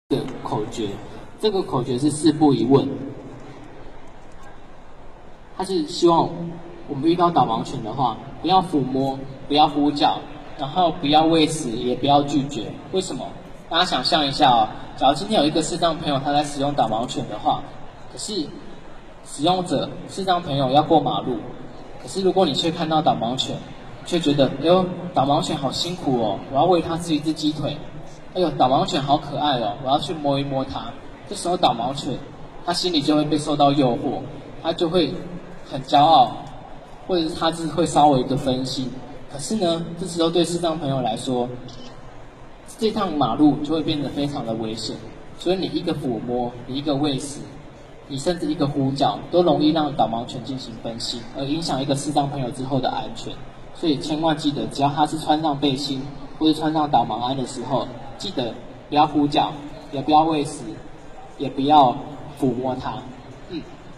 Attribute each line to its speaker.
Speaker 1: 的口诀，这个口诀是4不一问，它是希望我们遇到导盲犬的话，不要抚摸，不要呼叫，然后不要喂食，也不要拒绝。为什么？大家想象一下哦，假如今天有一个视障朋友他在使用导盲犬的话，可是使用者视障朋友要过马路，可是如果你却看到导盲犬，却觉得哎呦导盲犬好辛苦哦，我要喂它吃一只鸡腿。哎呦，导盲犬好可爱哦！我要去摸一摸它。这时候导盲犬，它心里就会被受到诱惑，它就会很骄傲，或者是它是会稍微的分心。可是呢，这时候对视障朋友来说，这趟马路就会变得非常的危险。所以你一个抚摸，你一个喂食，你甚至一个呼叫，都容易让导盲犬进行分心，而影响一个视障朋友之后的安全。所以千万记得，只要它是穿上背心或者穿上导盲鞍的时候，记得不要呼叫，也不要喂食，也不要抚摸它。